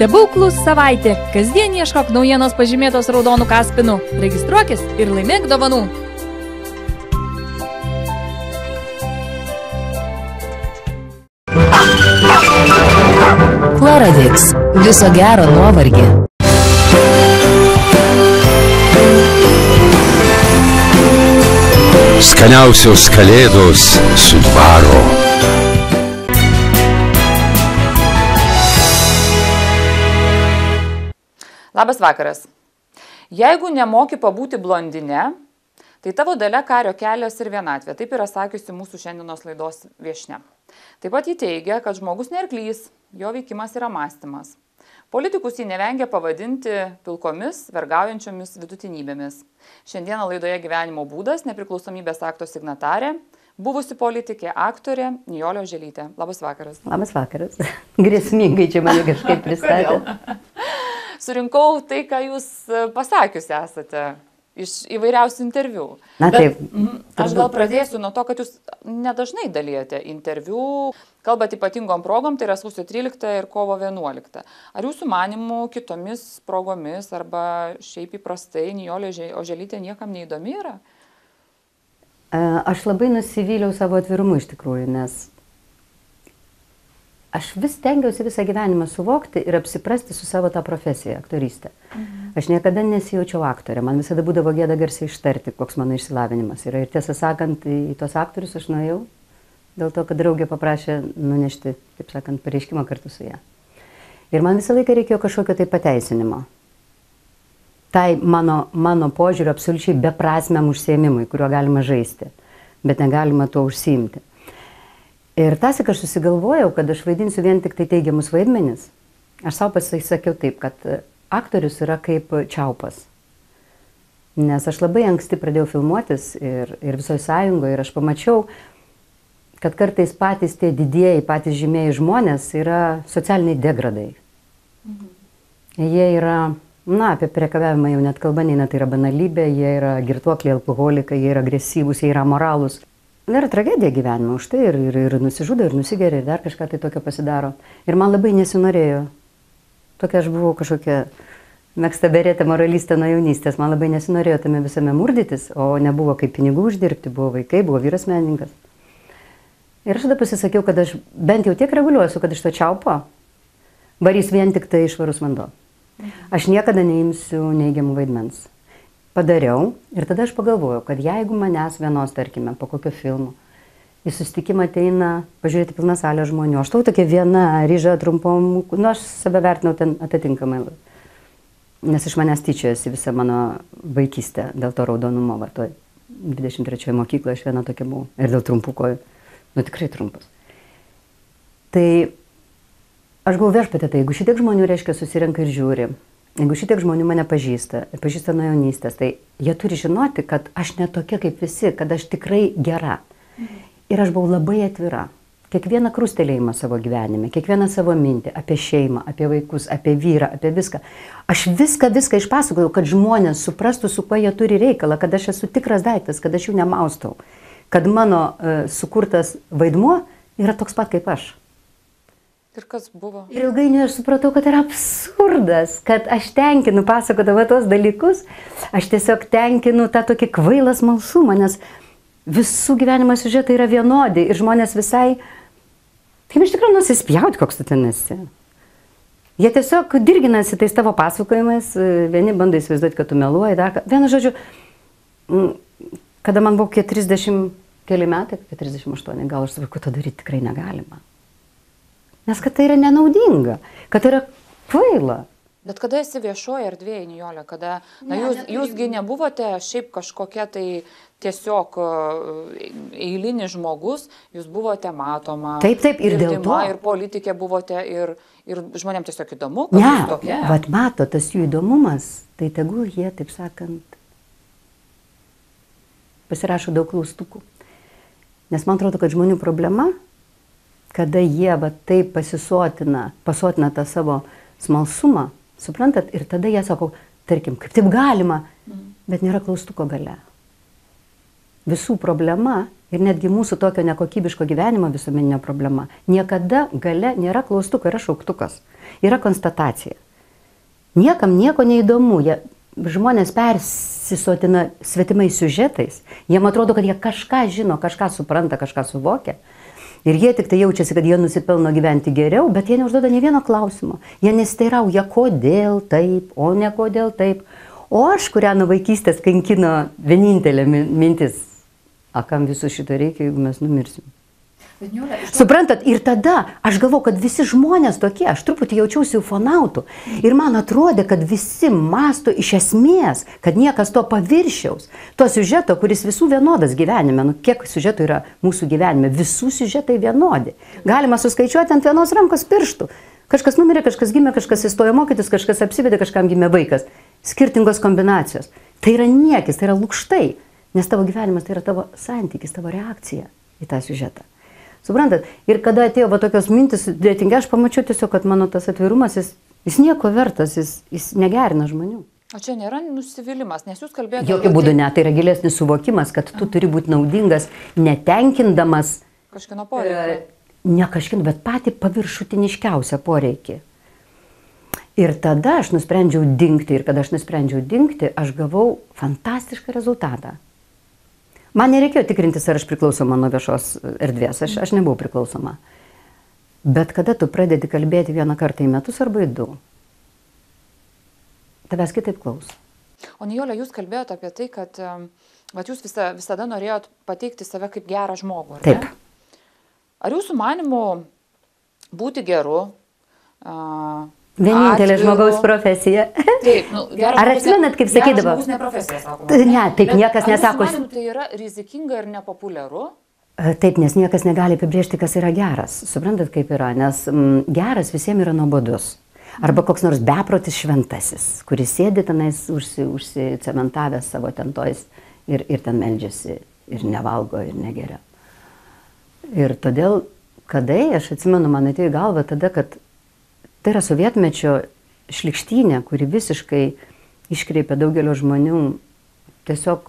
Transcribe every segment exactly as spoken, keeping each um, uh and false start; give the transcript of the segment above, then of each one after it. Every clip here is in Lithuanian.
Stebuklų savaitė. Kasdien ieškok naujienos pažymėtos raudonų kaspinų. Registruokis ir laimėk dovanų. Chloradix. Viso gero nuovargį. Skaniausios kalėdos su dvaro. Labas vakaras. Jeigu nemoki pabūti blondine, tai tavo dalia kario kelias ir vienatvė. Taip yra sakiusi mūsų šiandienos laidos viešnia. Taip pat ji teigia, kad žmogus nerklys, jo veikimas yra mąstymas. Politikus jį nevengia pavadinti pilkomis, vergaujančiomis vidutinybėmis. Šiandieną laidoje Gyvenimo būdas, nepriklausomybės akto signatarė, buvusi politikė, aktorė Nijolė Oželytė. Labas vakaras. Labas vakaras. Grėsmingai čia mane kažkaip pristatė. Surinkau tai, ką jūs pasakiusi esate iš įvairiausių interviu. Na Bet, taip. Aš gal pradėsiu nuo to, kad jūs nedažnai dalyjate interviu, kalbat ypatingom progom, tai yra sausio tryliktą ir kovo vienuoliktą. Ar jūsų manimų kitomis progomis arba šiaip įprastai Nijolė Oželytė niekam neįdomi yra? Aš labai nusivyliau savo atvirumu iš tikrųjų, nes aš vis tengiausi visą gyvenimą suvokti ir apsiprasti su savo tą profesiją, aktorystę. Mhm. Aš niekada nesijaučiau aktorė, man visada būdavo gėda garsiai ištarti, koks mano išsilavinimas yra. Ir tiesą sakant, į tos aktorius aš nuėjau, dėl to, kad draugė paprašė nunešti, taip sakant, pareiškimą kartu su ją. Ir man visą laiką reikėjo kažkokio tai pateisinimo. Tai mano, mano požiūrio absoliučiai beprasmiam užsiėmimui, kuriuo galima žaisti, bet negalima tuo užsiimti. Ir tasik aš susigalvojau, kad aš vaidinsiu vien tik tai teigiamus vaidmenis. Aš savo pasisakiau taip, kad aktorius yra kaip čiaupas. Nes aš labai anksti pradėjau filmuotis ir, ir visoje sąjungoje ir aš pamačiau, kad kartais patys tie didieji, patys žymieji žmonės yra socialiniai degradai. Mhm. Jie yra, na, apie priekabiavimą jau net kalba neina, tai yra banalybė, jie yra girtuokliai, alkoholikai, jie yra agresyvūs, jie yra moralūs. Yra tragedija gyvenime už tai ir, ir, ir nusižudo, ir nusigeria, ir dar kažką tai tokio pasidaro. Ir man labai nesinorėjo. Tokia aš buvau kažkokia mėgstaberėta moralistė nuo jaunystės. Man labai nesinorėjo tame visame murdytis, o nebuvo kaip pinigų uždirbti, buvo vaikai, buvo vyras menininkas. Ir aš tada pasisakiau, kad aš bent jau tiek reguliuosiu, kad iš to čiaupo varys vien tik tai švarus vanduo. Aš niekada neimsiu neigiamų vaidmens. Padariau ir tada aš pagalvojau, kad jeigu manęs vienos, tarkime, po kokio filmo, į susitikimą ateina pažiūrėti pilną salę žmonių, aš tau tokia viena, ryža trumpom, nu aš save vertinau ten atitinkamai, nes iš manęs tyčiojasi visą mano vaikystę dėl to raudonumo, va, toj dvidešimt trečioje mokykloje aš viena tokia buvau ir dėl trumpų kojų, nu tikrai trumpas. Tai aš galvoju viešpatie, tai jeigu šitiek žmonių, reiškia, susirenka ir žiūri, jeigu šitiek žmonių mane pažįsta, ir pažįsta nuo jaunystės, tai jie turi žinoti, kad aš ne tokia kaip visi, kad aš tikrai gera. Ir aš buvau labai atvira. Kiekvieną krustelėjimą savo gyvenime, kiekvieną savo mintį apie šeimą, apie vaikus, apie vyrą, apie viską. Aš viską, viską išpasakojau, kad žmonės suprastų, su kuo jie turi reikalą, kad aš esu tikras daiktas, kad aš jų nemaustau. Kad mano uh, sukurtas vaidmuo yra toks pat kaip aš. Ir kas buvo? Ir ilgainiui aš supratau, kad yra absurdas, kad aš tenkinu pasakodama tos dalykus, aš tiesiog tenkinu tą tokį kvailą smalsumą, nes visų gyvenimo siužetai yra vienodi ir žmonės visai, kaip iš tikrųjų nusispjauti, koks tu ten esi. Jie tiesiog dirginasi tais tavo pasakojimais, vieni bando įsivaizduoti, kad tu meluoji, dar ką. Vienu žodžiu, kada man buvo trisdešimt keli metai, trisdešimt aštuoni, gal aš sakiau, kad to daryti tikrai negalima. Nes kad tai yra nenaudinga, kad tai yra kvaila. Bet kada esi viešoje erdvėje, Nijolė, kada, na, jūs, jūsgi nebuvote šiaip kažkokia tai tiesiog eilinis žmogus, jūs buvote matoma. Taip, taip, ir dėl to. Ir politikė buvote, ir, ir žmonėms tiesiog įdomu, kad ne, jūs tokia. Vat mato, tas jų įdomumas, tai tegul jie, taip sakant, pasirašo daug klaustukų. Nes man atrodo, kad žmonių problema, kada jie va taip pasisotina, pasotina tą savo smalsumą, suprantat, ir tada jie sako, tarkim, kaip taip galima, bet nėra klaustuko gale. visų problema ir netgi mūsų tokio nekokybiško gyvenimo visuomeninio problema, niekada gale nėra klaustuko, yra šauktukas, yra konstatacija. Niekam nieko neįdomu, jie, žmonės persisotina svetimais siužetais, jiem atrodo, kad jie kažką žino, kažką supranta, kažką suvokia. Ir jie tik tai jaučiasi, kad jie nusipelno gyventi geriau, bet jie neužduoda nei vieno klausimo. Jie nesiteirauja, kodėl taip, o ne kodėl taip. O aš, kurią nuo vaikystės kankino vienintelė mintis, a kam viso šito reikia, jeigu mes numirsim. Suprantat, ir tada aš galvau, kad visi žmonės tokie, aš truputį jaučiausi ufonautų. Ir man atrodė, kad visi masto iš esmės, kad niekas to paviršiaus. To siužeto, kuris visų vienodas gyvenime, nu kiek siužetų yra mūsų gyvenime, visų siužetai vienodi. Galima suskaičiuoti ant vienos rankos pirštų. Kažkas numirė, kažkas gimė, kažkas įstojo mokytis, kažkas apsivedė, kažkam gimė vaikas. Skirtingos kombinacijos. Tai yra niekis, tai yra lukštai. Nes tavo gyvenimas tai yra tavo santykis, tavo reakcija į tą siužetą. Suprantat? Ir kada atėjo va tokios mintis, dėtingai aš pamačiau tiesiog, kad mano tas atvirumas, jis, jis nieko vertas, jis, jis negerina žmonių. O čia nėra nusivylimas, nes jūs kalbėjote... Jokių būdų ne, tai yra gilesnis suvokimas, kad tu turi būti naudingas, netenkindamas... Kažkino poreikį. Ne kažkino, bet patį paviršutiniškiausią poreikį. Ir tada aš nusprendžiau dingti, ir kada aš nusprendžiau dingti, aš gavau fantastišką rezultatą. Man nereikėjo tikrintis, ar aš priklausoma nuo viešos erdvės, aš, aš nebuvau priklausoma. Bet kada tu pradedi kalbėti vieną kartą į metus arba į du, tavęs kitaip klaus. O Nijole, jūs kalbėjote apie tai, kad vat, jūs visa, visada norėjot pateikti save kaip gerą žmogų, ar Taip. Ne? Ar jūsų manimu būti geru... Uh, Vienintelė žmogaus profesija. Taip, nu, ar atsimenat, kaip sakydavo? Geras žmogus ne profesija, sakoma. Ne, taip, bet niekas nesako. Ar tai yra rizikinga ir nepopuliaru? Taip, nes niekas negali apibrėžti, kas yra geras. Suprantat, kaip yra, nes m, geras visiems yra nuobodus. Arba koks nors beprotis šventasis, kuris sėdi tenais užsi, užsicementavęs savo tentojais ir, ir ten meldžiasi, ir nevalgo, ir negeria. Ir todėl, kada aš atsimenu, man atėjo į galvą tada, kad tai yra sovietmečio šlikštynė, kuri visiškai iškreipia daugelio žmonių tiesiog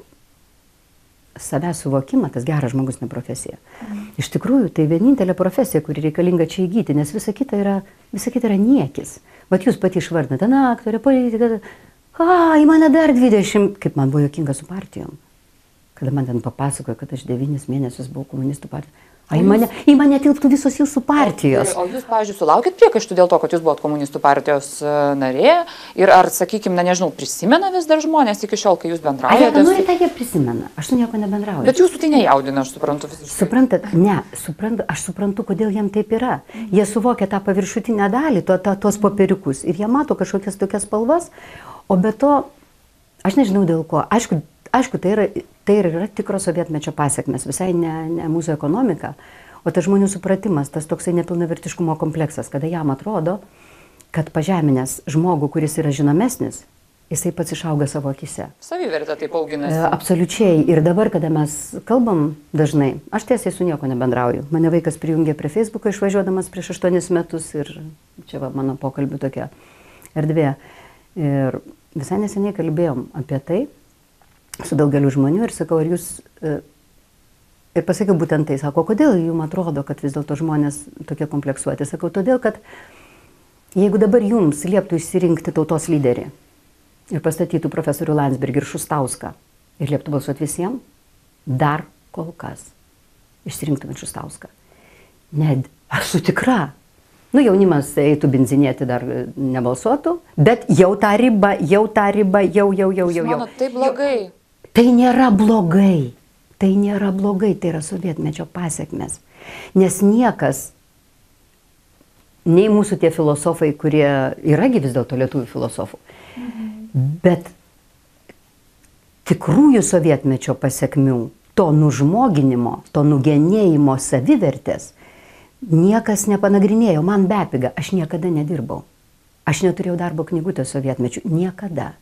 savęs suvokimą, tas geras žmogus ne profesija. Mm. Iš tikrųjų, tai vienintelė profesija, kuri reikalinga čia įgyti, nes visa kita yra, visa kita yra niekis. Vat jūs pati išvardinate, na, aktorė, politika, a, į mane dar dvidešimt, kaip man buvo juokinga su partijom. Kada man ten papasakojo, kad aš devynis mėnesius buvau komunistų partijos. A, į mane, į mane tilptų visos jūsų partijos. O, o jūs, pavyzdžiui, sulaukit priekaištų dėl to, kad jūs buvot komunistų partijos narė? Ir ar, sakykime, na, nežinau, prisimena vis dar žmonės iki šiol, kai jūs bendraujate? Nu, tai jie prisimena. Aš su nieko nebendrauju. Bet jūsų tai nejaudina, aš suprantu visiškai. Suprantat, ne, suprantu, aš suprantu, kodėl jiem taip yra. Jie suvokia tą paviršutinę dalį, to, to, tos popieriukus. Ir jie mato kažkokias tokias spalvas. O be to, aš nežinau dėl ko. Aišku, aišku tai yra... Tai ir yra tikros sovietmečio pasiekmes, visai ne, ne mūsų ekonomika, o tas žmonių supratimas, tas toksai nepilnavertiškumo kompleksas, kada jam atrodo, kad pažeminęs žmogų, kuris yra žinomesnis, jisai pats išauga savo akise. Savivertė taip auginasi. E, absoliučiai. Ir dabar, kada mes kalbam dažnai, aš tiesiai su nieko nebendrauju. Mane vaikas prijungė prie Facebooko išvažiuodamas prieš aštuonis metus ir čia va mano pokalbių tokia erdvė. Ir visai neseniai kalbėjom apie tai su daugeliu žmonių ir sakau, ar jūs, ir pasakiau būtent tai, sako, kodėl jums atrodo, kad vis dėlto žmonės tokie kompleksuoti. Sakau, todėl, kad jeigu dabar jums lieptų išsirinkti tautos lyderį ir pastatytų profesorių Landsbergį ir Šustauską ir lieptų balsuoti visiems, dar kol kas išsirinktumėt Šustauską. Ne, aš su tikra. Nu, jaunimas eitų benzinėti dar nebalsuotų, bet jau tą ribą, jau tą ribą, jau, jau, jau, jau. Mano, tai blogai. Tai nėra blogai, tai nėra blogai, tai yra sovietmečio pasiekmes. Nes niekas, nei mūsų tie filosofai, kurie yragi vis dėlto lietuvių filosofų, mhm. bet tikrųjų sovietmečio pasiekmių, to nužmoginimo, to nugenėjimo savivertės, niekas nepanagrinėjo, man bepiga, aš niekada nedirbau. Aš neturėjau darbo knygutės sovietmečių, niekada.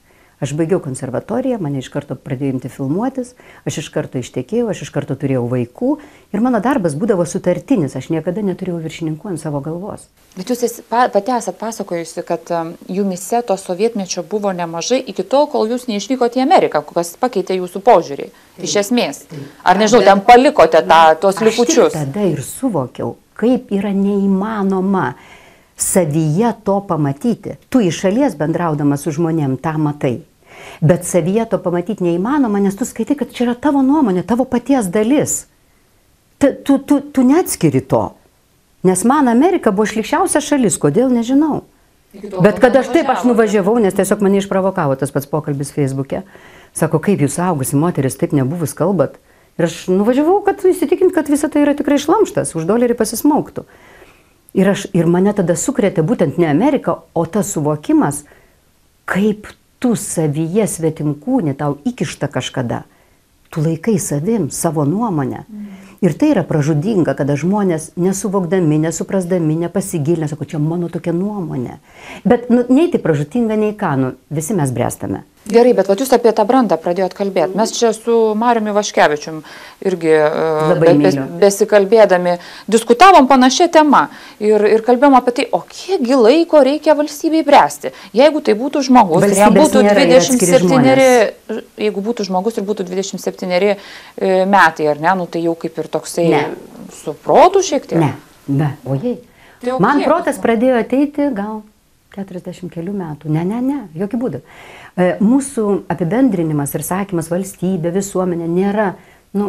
Aš baigiau konservatoriją, mane iš karto pradėjo imti filmuotis, aš iš karto ištekėjau, aš iš karto turėjau vaikų ir mano darbas būdavo sutartinis, aš niekada neturėjau viršininkų ant savo galvos. Bet jūs esi, pati esate pasakojusi, kad um, jumise to sovietmečio buvo nemažai iki tol, kol jūs neišvykote į Ameriką, kas pakeitė jūsų požiūrį. Taip, iš esmės. Taip. Ar nežinau, ten palikote tą, tos likučius? Aš tada ir suvokiau, kaip yra neįmanoma savyje to pamatyti. Tu iš šalies bendraudamas su žmonėm tą matai. Bet savyje to pamatyti neįmanoma, nes tu skaitai, kad čia yra tavo nuomonė, tavo paties dalis. Tu, tu, tu, tu neatskiri to. Nes man Amerika buvo šlikščiausia šalis, kodėl nežinau. Bet kad aš taip, aš nuvažiavau, nes tiesiog mane išprovokavo tas pats pokalbis Facebook'e. Sako, kaip jūs augusi moteris, taip nebuvus kalbat. Ir aš nuvažiavau, kad įsitikint, kad visa tai yra tikrai šlamštas, už dolerį pasismauktų. Ir, aš, ir mane tada sukrėtė būtent ne Amerika, o tas suvokimas, kaip tu savyje svetimkūnį tau įkišta kažkada. Tu laikai savim, savo nuomonę. Mm. Ir tai yra pražudinga, kada žmonės nesuvokdami, nesuprasdami, nepasigilinę, sako, čia mano tokia nuomonė. Bet nu, nei tai pražudinga, nei ką, nu, visi mes bręstame. Gerai, bet vat jūs apie tą brandą pradėjot kalbėti. Mes čia su Mariumi Vaškevičium irgi be, bes, besikalbėdami diskutavom panašią temą ir, ir kalbėjom apie tai, o kiekgi laiko reikia valstybei bręsti. Jeigu tai būtų žmogus, ir jam būtų dvidešimt septyneri, jeigu būtų žmogus ir būtų dvidešimt septyneri metai, ar ne, nu tai jau kaip ir toksai ne. Su protu šiek tiek. Ne, ne, ojei. Tai man kiek? Protas pradėjo ateiti gal keturiasdešimt kelių metų. Ne, ne, ne, jokių būdų. Mūsų apibendrinimas ir sakymas valstybė, visuomenė nėra, nu,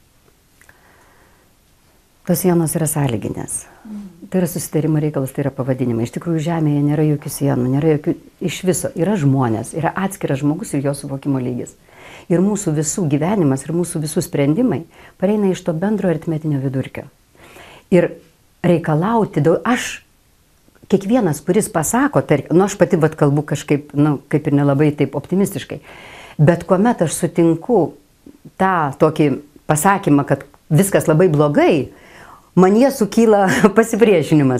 tos sienos yra sąlyginės. Tai yra susitarimo reikalas, tai yra pavadinimai. Iš tikrųjų, žemėje nėra jokių sienų, nėra jokių, iš viso yra žmonės, yra atskiras žmogus ir jo suvokimo lygis. Ir mūsų visų gyvenimas ir mūsų visų sprendimai pareina iš to bendro aritmetinio vidurkio. Ir reikalauti daug, aš kiekvienas, kuris pasako, tarp, nu aš pati vat kalbu kažkaip, nu, kaip ir nelabai taip optimistiškai, bet kuomet aš sutinku tą tokį pasakymą, kad viskas labai blogai, man jie sukyla pasipriešinimas.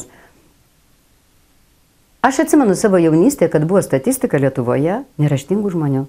Aš atsimenu savo jaunystėje, kad buvo statistika Lietuvoje neraštingų žmonių.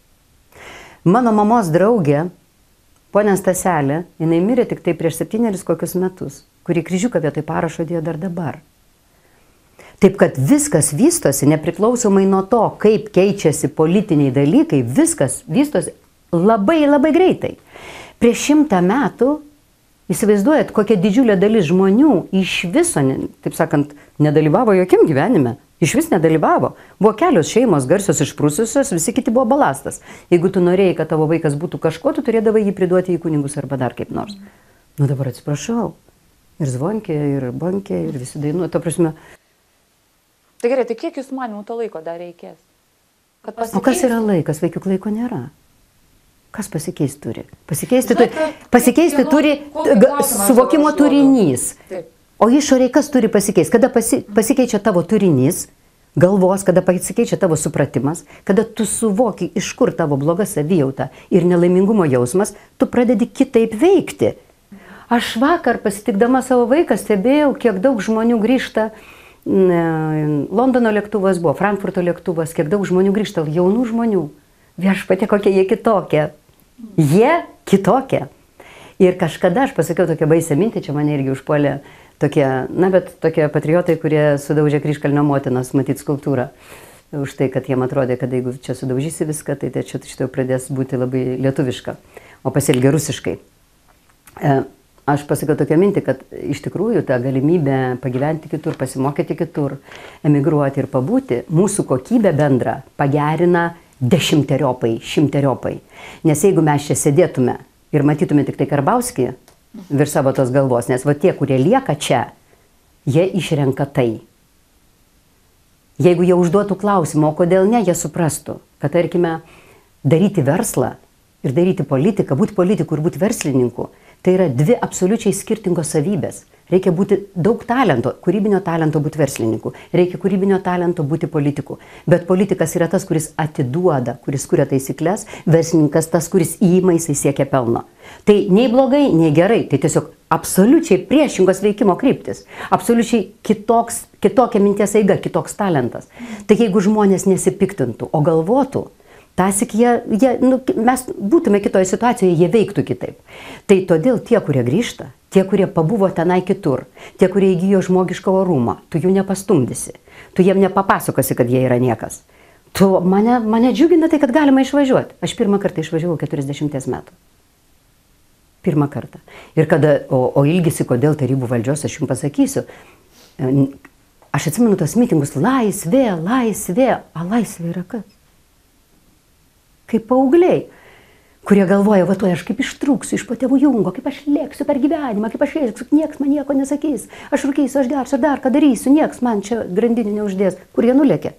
Mano mamos draugė, ponia Staselė, jinai mirė tik tai prieš septynerius kokius metus, kuri kryžiuką vietoj parašo dėjo dar dabar. Taip, kad viskas vystosi nepriklausomai nuo to, kaip keičiasi politiniai dalykai, viskas vystosi labai, labai greitai. Prieš šimtą metų, įsivaizduojat, kokia didžiulė dalis žmonių iš viso, taip sakant, nedalyvavo jokiam gyvenime. Iš vis nedalyvavo. Buvo kelios šeimos garsios išprususios, visi kiti buvo balastas. Jeigu tu norėjai, kad tavo vaikas būtų kažko, tu turėdavai jį priduoti į kunigus arba dar kaip nors. Nu dabar atsiprašau. Ir zvonkė, ir bonkė, ir visi dainuoja. Ta prasme. Tai gerai, tai kiek jūs manimų to laiko dar reikės? O kas yra laikas? Vaikiuk laiko nėra. Kas pasikeis turi? Pasikeisti turi, pasikeisti turi suvokimo turinys. O išoriai kas turi pasikeisti? Kada pasi, pasikeičia tavo turinys, galvos, kada pasikeičia tavo supratimas, kada tu suvoki, iš kur tavo bloga savijauta ir nelaimingumo jausmas, tu pradedi kitaip veikti. Aš vakar pasitikdama savo vaiką stebėjau, kiek daug žmonių grįžta. Londono lėktuvas buvo, Frankfurto lėktuvas, kiek daug žmonių grįžta, jaunų žmonių. Viešpatie, kokie jie kitokie. Jie kitokie. Ir kažkada aš pasakiau tokią baisę mintį, čia mane irgi užpuolė tokie, na bet tokie patriotai, kurie sudaužė Kryžkalnio motinos, matyt, skulptūrą. Už tai, kad jiem atrodė, kad jeigu čia sudaužysi viską, tai čia šitą pradės būti labai lietuviška, o pasielgia rusiškai. Aš pasakiau tokią mintį, kad iš tikrųjų ta galimybė pagyventi kitur, pasimokyti kitur, emigruoti ir pabūti, mūsų kokybę bendrą pagerina dešimteriopai, šimteriopai. Nes jeigu mes čia sėdėtume ir matytume tik tai Karbauskį virš savo tos galvos, nes va tie, kurie lieka čia, jie išrenka tai. Jeigu jie užduotų klausimą, o kodėl ne, jie suprastų, kad, tarkime, daryti verslą ir daryti politiką, būti politiku ir būti verslininku, tai yra dvi absoliučiai skirtingos savybės. Reikia būti daug talento, kūrybinio talento būti verslininku, reikia kūrybinio talento būti politiku. Bet politikas yra tas, kuris atiduoda, kuris kuria taisyklės, verslininkas tas, kuris įima, jisai siekia pelno. Tai nei blogai, nei gerai, tai tiesiog absoliučiai priešingos veikimo kryptis, absoliučiai kitoks, kitokia minties eiga, kitoks talentas. Tai jeigu žmonės nesipiktintų, o galvotų, Tasik jie, jie nu, mes būtume kitoje situacijoje, jie veiktų kitaip. Tai todėl tie, kurie grįžta, tie, kurie pabuvo tenai kitur, tie, kurie įgyjo žmogišką orumą, tu jų nepastumdysi, tu jiem nepapasakosi, kad jie yra niekas. Tu mane, mane džiugina tai, kad galima išvažiuoti. Aš pirmą kartą išvažiavau keturiasdešimties metų. Pirmą kartą. Ir kada, o, o ilgisi, kodėl tarybų valdžios, aš jums pasakysiu, aš atsimenu tos mitingus, laisvė, laisvė, a laisvė yra kas? Kaip paaugliai, kurie galvoja, va tuoj aš kaip ištrūksiu iš po tėvų jungo, kaip aš lėksiu per gyvenimą, kaip aš lėksiu, nieks man nieko nesakys, aš rūkysiu, aš gersiu, dar ką darysiu, nieks man čia grandinį neuždės. Kur jie nulėkė?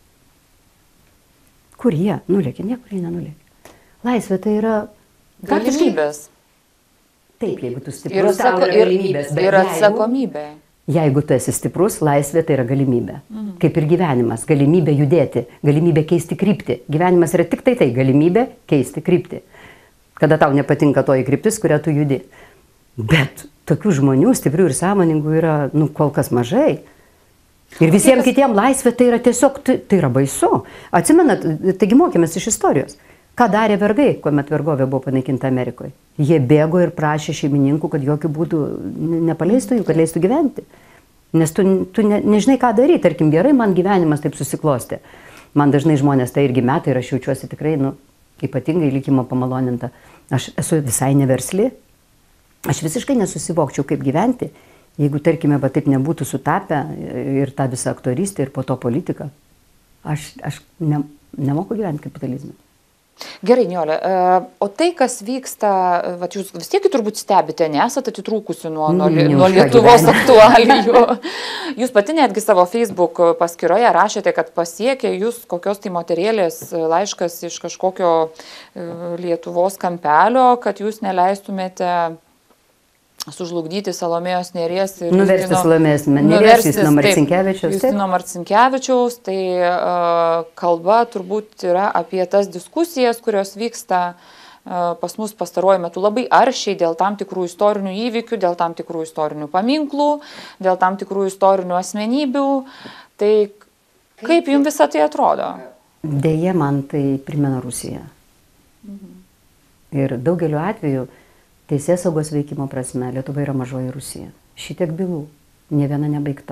Kur jie nulėkė? Niekur jie nenulėkė. Laisvė tai yra... Galimybės. Taip, jeigu tu stiprus, Ir, atsako, yra ir, galimybės. Bet ir atsakomybė. Jeigu, jeigu tu esi stiprus, laisvė tai yra galimybė. Mhm. Kaip ir gyvenimas. Galimybė judėti, galimybė keisti kryptį. Gyvenimas yra tik tai tai, galimybė keisti kryptį. Kada tau nepatinka toji kryptis, kurią tu judi. Bet tokių žmonių, stiprių ir sąmoningų yra, nu, kol kas mažai. Ir visiems kitiems laisvė tai yra tiesiog, tai, tai yra baisu. Atsimenat, taigi mokėmės iš istorijos. Ką darė vergai, kuomet vergovė buvo panaikinta Amerikoje? Jie bėgo ir prašė šeimininkų, kad jokių būdų nepaleistų jų, kad leistų gyventi. Nes tu, tu ne, nežinai, ką daryti. Tarkim, gerai, man gyvenimas taip susiklostė. Man dažnai žmonės tai irgi metai ir aš jaučiuosi tikrai, nu, ypatingai likimo pamaloninta. Aš esu visai neversli. Aš visiškai nesusivokčiau, kaip gyventi. Jeigu, tarkime, va taip nebūtų sutapę ir tą visą aktorystę ir po to politiką, aš, aš ne, nemoku gyventi kapitalizmą. Gerai, Nijole, o tai, kas vyksta, va, jūs vis tiek turbūt stebite, nesate atitrūkusi nuo, nuo, nuo Lietuvos aktualijų. Jūs pati netgi savo Facebook paskyroje rašėte, kad pasiekė jūs kokios tai moterėlės laiškas iš kažkokio Lietuvos kampelio, kad jūs neleistumėte sužlugdyti Salomėjos Nėries ir nuversti Salomėjos Nėries, Justino Marcinkevičiaus. Justino Marcinkevičiaus, tai uh, kalba turbūt yra apie tas diskusijas, kurios vyksta uh, pas mus pastaruoju metu labai aršiai dėl tam tikrų istorinių įvykių, dėl tam tikrų istorinių paminklų, dėl tam tikrų istorinių asmenybių. Tai kaip jums visą tai atrodo? Deja, man tai primena Rusiją. Mhm. Ir daugeliu atveju teisės saugos veikimo prasme Lietuva yra mažoji Rusija. Šitiek bylų, ne viena nebaigta.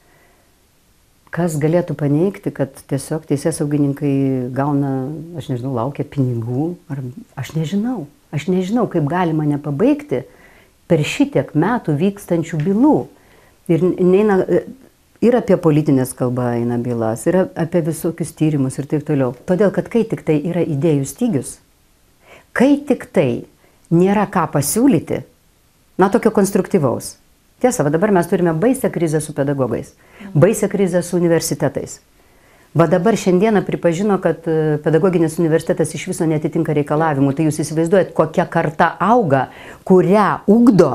Kas galėtų paneigti, kad tiesiog teisės saugininkai gauna, aš nežinau, laukia pinigų, ar aš nežinau. Aš nežinau, kaip galima nepabaigti per šitiek metų vykstančių bylų. Ir, neina, ir apie politinės kalbą eina bylas, ir apie visokius tyrimus ir taip toliau. Todėl, kad kai tik tai yra idėjų stygius, kai tik tai nėra ką pasiūlyti, na, tokio konstruktyvaus. Tiesa, va dabar mes turime baisę krizę su pedagogais, baisę krizę su universitetais. Va dabar šiandieną pripažino, kad pedagoginis universitetas iš viso netitinka reikalavimų. Tai jūs įsivaizduojat, kokia karta auga, kurią ugdo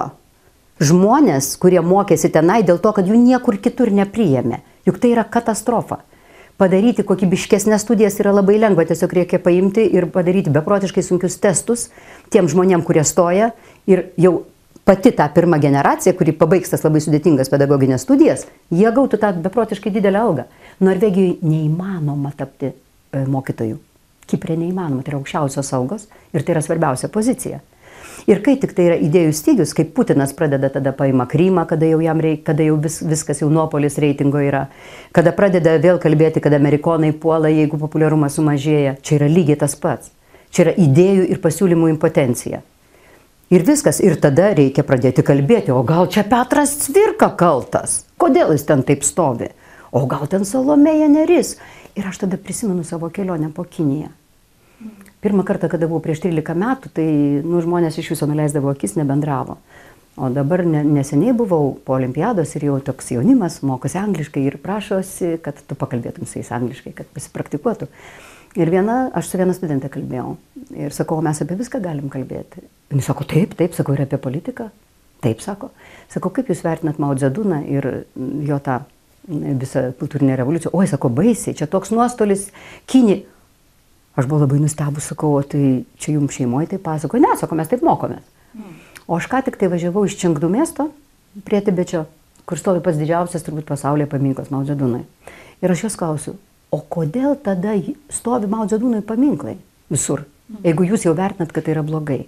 žmonės, kurie mokėsi tenai dėl to, kad jų niekur kitur nepriėmė. Juk tai yra katastrofa. Padaryti kokybiškesnės studijas yra labai lengva, tiesiog reikia paimti ir padaryti beprotiškai sunkius testus tiem žmonėm, kurie stoja, ir jau pati ta pirma generacija, kuri pabaigs tas labai sudėtingas pedagoginės studijas, jie gautų tą beprotiškai didelę algą. Norvegijoje neįmanoma tapti e, mokytojų. Kiprė neįmanoma, tai yra aukščiausios algos ir tai yra svarbiausia pozicija. Ir kai tik tai yra idėjų stygius, kaip Putinas pradeda tada paima Krymą, kada jau, jam reik, kada jau vis, viskas jau nuopolis reitingo yra, kada pradeda vėl kalbėti, kad amerikonai puola, jeigu populiarumas sumažėja, čia yra lygiai tas pats. Čia yra idėjų ir pasiūlymų impotencija. Ir viskas, ir tada reikia pradėti kalbėti, o gal čia Petras Cvirka kaltas, kodėl jis ten taip stovi, o gal ten Salomėja Nėris. Ir aš tada prisimenu savo kelionę po Kiniją. Pirmą kartą, kada buvau prieš trylika metų, tai nu, žmonės iš viso nuleisdavo akis, nebendravo. O dabar ne, neseniai buvau po olimpiados ir jau toks jaunimas mokosi angliškai ir prašosi, kad tu pakalbėtum su jais angliškai, kad pasipraktikuotų. Ir viena, aš su viena studentė kalbėjau ir sakau, mes apie viską galim kalbėti. Jis sako, taip, taip, sakau, ir apie politiką. Taip, sako. Sakau, kaip jūs vertinat Mao Dzeduną ir jo tą visą kultūrinę revoliuciją? Oi, sako, baisiai, čia toks nuostolis Kinijai. Aš buvau labai nustebus, sakau, o tai čia jums šeimoje tai pasako. Ne, sako, mes taip mokomės. Mm. O aš ką tik tai važiavau iš Čengdu miesto prie Tibečio, kur stovi pats didžiausias turbūt pasaulyje paminklas Mao Dzedunui. Ir aš jos klausiu, o kodėl tada stovi Mao Dzedūnui paminklai visur, jeigu jūs jau vertinat, kad tai yra blogai.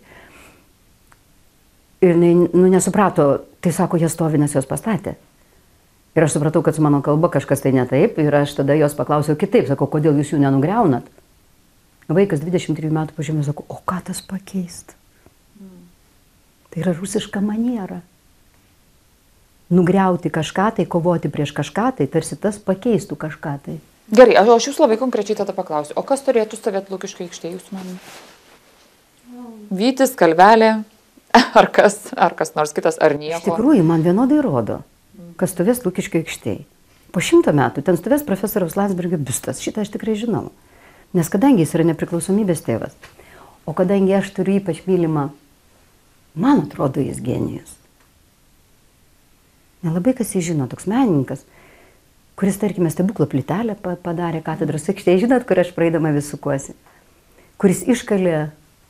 Ir nu, nesuprato, tai sako, jie stovi, nes jos pastatė. Ir aš supratau, kad su mano kalba kažkas tai ne taip, ir aš tada jos paklausiau kitaip, sako, kodėl jūs jų nenugriaunat? Vaikas dvidešimt trijų metų pažymė, sako, o ką tas pakeist? Tai yra rusiška maniera. Nugriauti kažką tai, kovoti prieš kažką tai, tarsi tas pakeistų kažką tai. Gerai, aš jūs labai konkrečiai tada paklausiu, o kas turėtų stovėti Lukiškių aikštėje jūsų manymu? Vytis, Kalvelė, ar kas, ar kas nors kitas, ar nieko? Iš tikrųjų, man vienodai rodo, kas stovės Lukiškių aikštėje. Po šimto metų ten stovės profesoriaus Landsbergio biustas, šitą aš tikrai žinau. Nes kadangi jis yra nepriklausomybės tėvas, o kadangi aš turiu ypač mylimą, man atrodo jis genijus. Nelabai kas jį žino, toks menininkas, kuris, tarkime, stebuklo plytelę padarė katedros aikštėje, žinot, kur aš praeidama vis sukuosi, kuris iškalė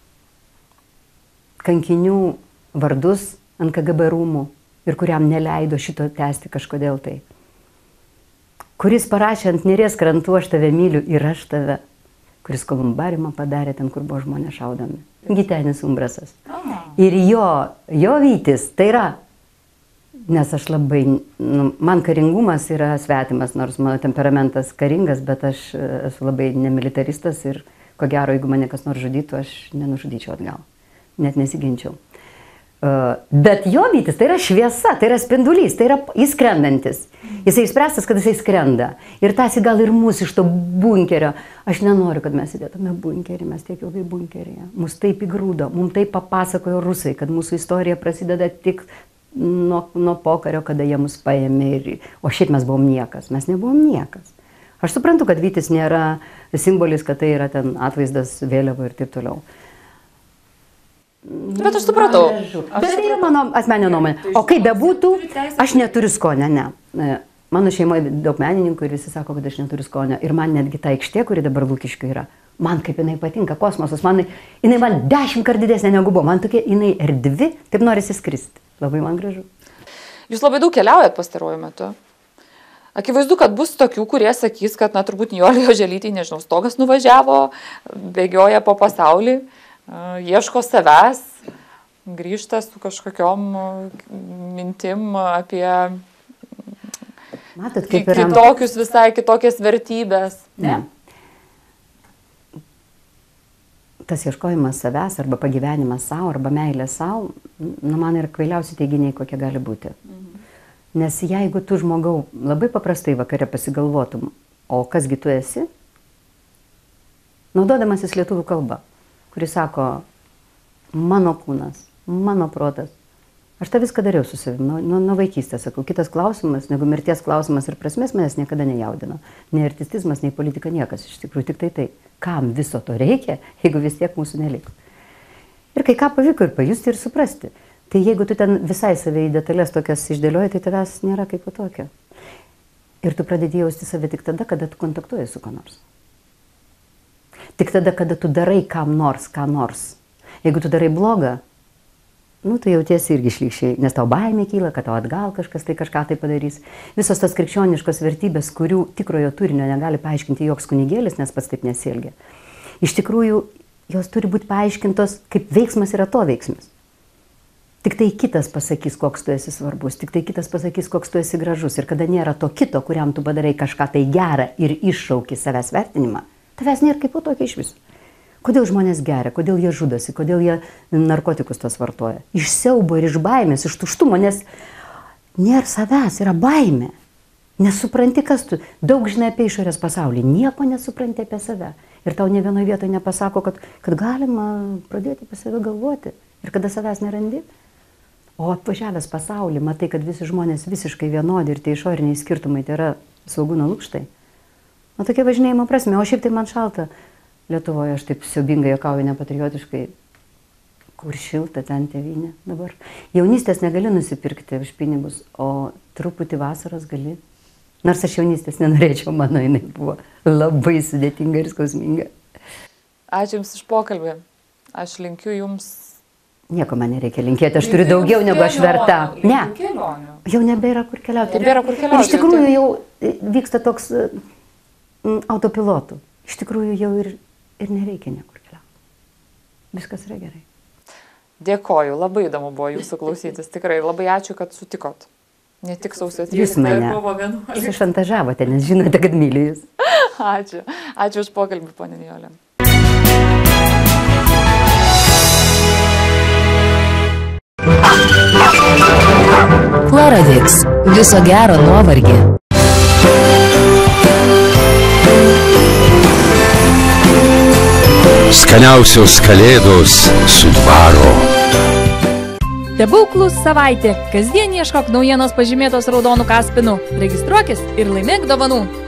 kankinių vardus ant K G B rūmų ir kuriam neleido šito tęsti kažkodėl tai. Kuris parašė ant Neries krantų aš tave myliu ir aš tave, kuris kolumbariumą padarė ten, kur buvo žmonės šaudomi. Gitenis Umbrasas. Ir jo, jo Vytis, tai yra, nes aš labai, nu, man karingumas yra svetimas, nors mano temperamentas karingas, bet aš esu labai nemilitaristas ir ko gero, jeigu mane kas nors žudytų, aš nenužudyčiau atgal, net nesiginčiau. Bet jo Vytis tai yra šviesa, tai yra spindulys, tai yra jis skrendantis. Jisai išspręstas, kad jisai skrenda. Ir tas gal ir mūsų iš to bunkerio. Aš nenoriu, kad mes sėdėtume bunkerį, mes tiek ilgai bunkeryje. Mūsų taip įgrūdo, mums taip papasakojo rusai, kad mūsų istorija prasideda tik nuo, nuo pokario, kada jie mus paėmė. Ir, o šiaip mes buvom niekas, mes nebuvom niekas. Aš suprantu, kad Vytis nėra simbolis, kad tai yra ten atvaizdas, vėliava ir taip toliau. Bet aš supratau. Bet tai yra mano asmeninė nuomonė. O kaip bebūtų, aš neturiu skonio, ne. Mano šeimoje daug menininkų ir visi sako, kad aš neturiu skonio. Ir man netgi ta aikštė, kuri dabar Lukiškių yra, man kaip jinai patinka, kosmosas, man, jinai man dešimt kart didesnė negu buvo. Man tokia jinai erdvi, taip norisi skristi. Labai man gražu. Jūs labai daug keliaujat pastaruoju metu. Akivaizdu, kad bus tokių, kurie sakys, kad, na, turbūt Nijolė Oželytė, nežinau, stogas nuvažiavo, bėgioja po pasaulį. Ieško savęs, grįžta su kažkokiom mintim apie Matot, kaip yra... kitokius, visai kitokias vertybės. Ne. Tas ieškojimas savęs arba pagyvenimas savo arba meilė savo, nu, man yra kvailiausi teiginiai, kokie gali būti. Mhm. Nes jeigu tu žmogau labai paprastai vakare pasigalvotum, o kasgi tu esi, naudodamasis lietuvių kalba, kuris sako, mano kūnas, mano protas. Aš tą viską dariau su savim, nuo, nuo, nuo vaikystės, sakau. Kitas klausimas, negu mirties klausimas ir prasmės, manęs niekada nejaudino. Nei artistizmas, nei politika, niekas. Iš tikrųjų, tik tai tai. Kam viso to reikia, jeigu vis tiek mūsų neliko. Ir kai ką pavyko ir pajusti ir suprasti. Tai jeigu tu ten visai save į detalės tokias išdėlioji, tai tavęs nėra kaip tokio. Ir tu pradedi jausti save tik tada, kada tu kontaktuoji su kuo nors. Tik tada, kada tu darai kam nors, ką nors. Jeigu tu darai blogą, nu, tu jautiesi irgi šlykščiai, nes tau baimė kyla, kad tau atgal kažkas tai kažką tai padarys. Visos tos krikščioniškos vertybės, kurių tikrojo turinio negali paaiškinti joks kunigėlis, nes pats taip nesielgia. Iš tikrųjų, jos turi būti paaiškintos, kaip veiksmas yra to veiksmas. Tik tai kitas pasakys, koks tu esi svarbus, tik tai kitas pasakys, koks tu esi gražus. Ir kada nėra to kito, kuriam tu padarai kažką tai gerą ir iššauki savęs vertinimą, tavęs nėra kaip po tokio iš viso. Kodėl žmonės geria, kodėl jie žudosi, kodėl jie narkotikus tos vartoja. Iš siaubo ir iš baimės, iš tuštumo, nes nėra savęs, yra baimė. Nesupranti, kas tu. Daug žinai apie išorės pasaulį, nieko nesupranti apie save. Ir tau ne vienoje vietoje nepasako, kad, kad galima pradėti apie save galvoti. Ir kada savęs nerandi. O atvažiavęs pasaulį, matai, kad visi žmonės visiškai vienodi ir tie išoriniai skirtumai, tai yra Svogūno Lukštai. O tokia važinėjimo prasme, o šiaip tai man šalta. Lietuvoje aš taip siaubingai juokauju nepatriotiškai, kur šilta ten tėvynė dabar. Jaunystės negali nusipirkti už pinigus, o truputį vasaros gali. Nors aš jaunystės nenorėčiau, mano jinai buvo labai sudėtinga ir skausminga. Ačiū Jums už pokalbį. Aš linkiu Jums... Nieko man nereikia linkėti, aš turiu daugiau negu aš verta. Ne, jau nebėra kur keliauti. Nebėra kur keliauti. Ir iš tikrųjų jau vyksta toks... mm, autopilotų. Iš tikrųjų jau ir, ir nereikia niekur keliauti. Viskas yra gerai. Dėkoju, labai įdomu buvo jūsų klausytis. Tikrai labai ačiū, kad sutikot. Ne tik sausio Jūs tryliktą ir mane kovo vienuoliktą. sušantažavote, nes žinote, kad myliu jūs. Ačiū. Ačiū už pokalbį, ponė Nijolė. Chloradix. Viso gero nuovargį. Skaniausios kalėdos su dvaro. Stebuklų savaitė. Kasdien ieškok naujienos pažymėtos raudonų kaspinu. Registruokis ir laimėk dovanų.